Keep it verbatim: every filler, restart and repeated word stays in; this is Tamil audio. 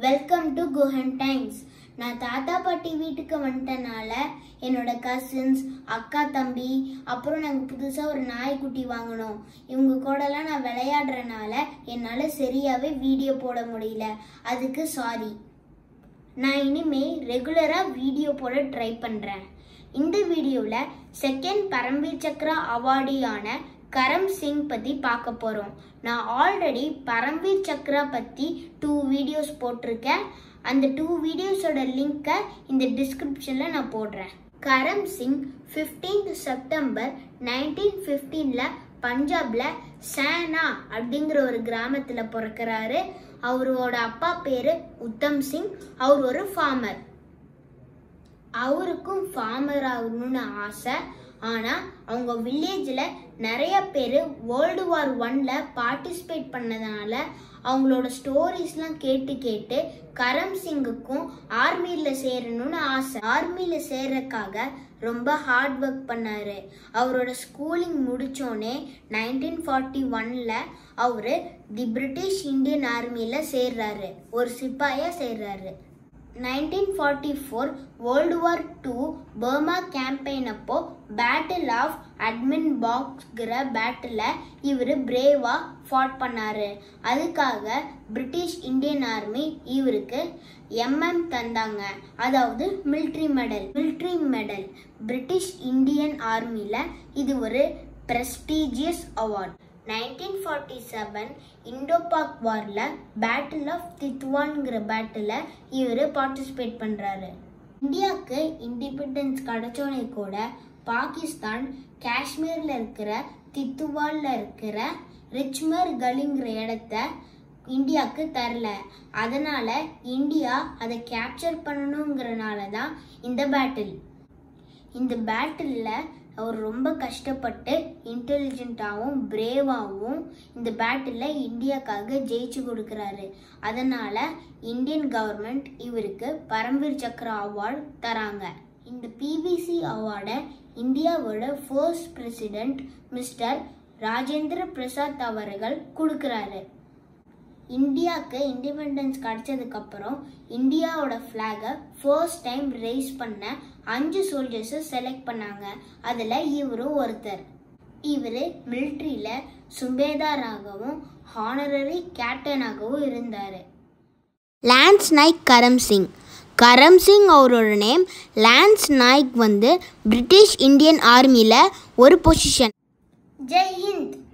Welcome to Guhan times. நான் தாத்தா பாட்டி வீட்டுக்கு வந்துட்டனால என்னோட கசின்ஸ், அக்கா, தம்பி, அப்புறம் நாங்கள் புதுசாக ஒரு நாய்க்குட்டி வாங்கினோம். இவங்க கூடலாம் நான் விளையாடுறனால என்னால் சரியாகவே வீடியோ போட முடியல. அதுக்கு சாரி. நான் இனிமேல் ரெகுலராக வீடியோ போட ட்ரை பண்ணுறேன். இந்த வீடியோவில் செகண்ட் பரம்வீர் சக்ரா அவார்டியான கரம் சிங் பற்றி பார்க்க போகிறோம். நான் ஆல்ரெடி பரம்வீர் சக்ரா பற்றி டூ வீடியோஸ் போட்டிருக்கேன். அந்த டூ வீடியோஸோட லிங்க்கை இந்த டிஸ்கிரிப்ஷனில் நான் போடுறேன். Karam Singh fifteenth September nineteen ஃபிஃப்டீனில் பஞ்சாபில் சேனா அப்படிங்கிற ஒரு கிராமத்தில் பிறக்கிறாரு. அவரோட அப்பா பேர் உத்தம் சிங். அவர் ஒரு ஃபார்மர். அவருக்கும் ஃபார்மர் ஆகணும்னு ஆசை. ஆனால் அவங்க வில்லேஜில் நிறைய பேர் வேர்ல்டு வார் ஒன்னில் பார்ட்டிசிபேட் பண்ணதுனால அவங்களோட ஸ்டோரிஸ்லாம் கேட்டு கேட்டு கரம் சிங்குக்கும் ஆர்மியில் சேரணும்னு ஆசை. ஆர்மியில் சேர்றதுக்காக ரொம்ப ஹார்ட் ஒர்க் பண்ணார். அவரோட ஸ்கூலிங் முடித்தோடனே நைன்டீன் ஃபார்ட்டி ஒனில் அவர் தி பிரிட்டிஷ் இந்தியன் ஆர்மியில் சேர்றாரு. ஒரு சிப்பாயாக சேர்றாரு. Nineteen forty four world war two Burma campaign அப்போ பேட்டில் ஆஃப் அட்மின் பாக்ஸ்கிற பேட்டில் இவர் பிரேவாக ஃபாட் பண்ணார். அதுக்காக பிரிட்டிஷ் இந்தியன் ஆர்மி இவருக்கு எம்எம் தந்தாங்க, அதாவது military medal. Military medal British Indian ஆர்மியில் இது ஒரு prestigious award. Nineteen forty seven Indo Pak வாரில் பேட்டில் ஆஃப் தித்வான்கிற பேட்டில் இவர் பார்ட்டிசிபேட் பண்ணுறாரு. இந்தியாவுக்கு இண்டிபெண்டன்ஸ் கிடைச்சோடனே கூட பாகிஸ்தான் காஷ்மீரில் இருக்கிற தித்துவாலில் இருக்கிற ரிச்மர் கலிங்கிற இடத்த இந்தியாவுக்கு தரல. அதனால் இந்தியா அதை கேப்சர் பண்ணணுங்கிறனால தான் இந்த பேட்டில். இந்த பேட்டிலில் அவர் ரொம்ப கஷ்டப்பட்டு இன்டெலிஜென்ட்டாகவும் பிரேவாகவும் இந்த பேட்டில் இந்தியாவுக்காக ஜெயிச்சு கொடுக்குறாரு. அதனால் இந்தியன் கவர்மெண்ட் இவருக்கு பரம்வீர் சக்ரா அவார்டு தராங்க. இந்த பிபிசி அவார்டை இந்தியாவோட first president mister Rajendra Prasad அவர்கள் கொடுக்குறாரு. இந்தியாவுக்கு இண்டிபெண்டன்ஸ் கிடைச்சதுக்கப்புறம் இந்தியாவோட ஃப்ளாகை ஃபர்ஸ்ட் டைம் ரைஸ் பண்ண அஞ்சு சோல்ஜர்ஸை செலக்ட் பண்ணாங்க. அதில் இவரும் ஒருத்தர். இவர் மிலிட்ரியில் சுபேதாராகவும் ஹானரரி கேப்டனாகவும் இருந்தார். லான்ஸ் நாய்க் கரம் சிங். கரம் சிங் அவரோட நேம். லான்ஸ் நாய்க் வந்து பிரிட்டிஷ் இந்தியன் ஆர்மியில் ஒரு பொசிஷன். ஜெய் ஹிந்த்.